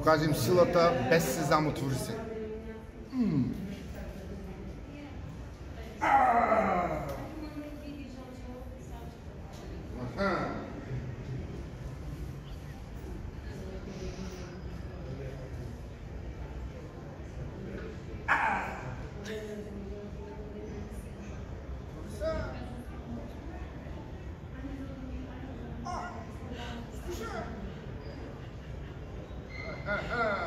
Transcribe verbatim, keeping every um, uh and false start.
покажем силата без сезам, отвори се. М. Аха. Uh-huh.